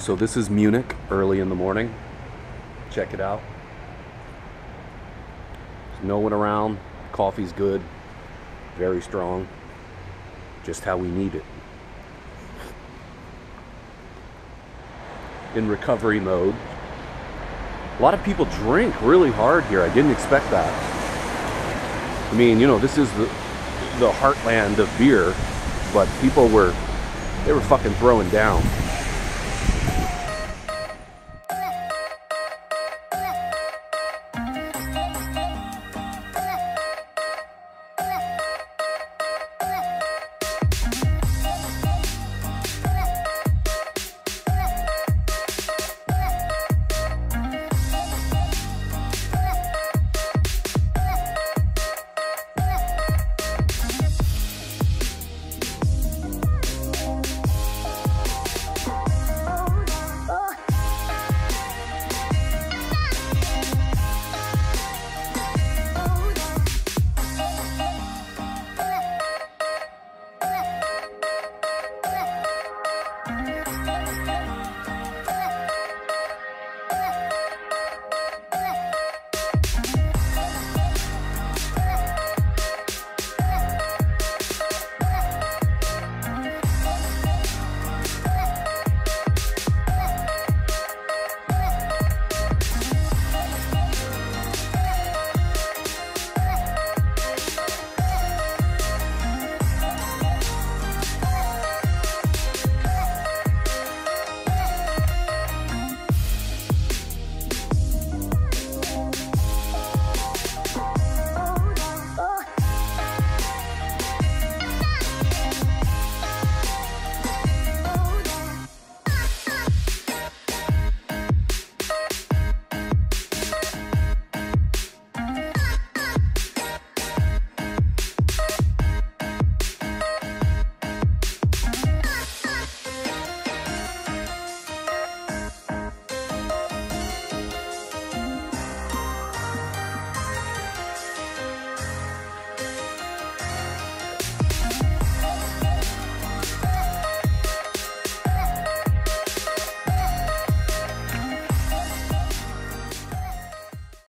So this is Munich early in the morning. Check it out. There's no one around. Coffee's good. Very strong. Just how we need it. In recovery mode. A lot of people drink really hard here. I didn't expect that. I mean, you know, this is the heartland of beer, but people were fucking throwing down.